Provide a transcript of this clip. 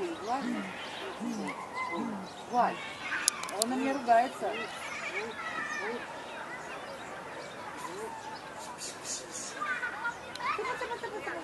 Ой, ладно. Ой, Валь, он на меня ругается. Типа.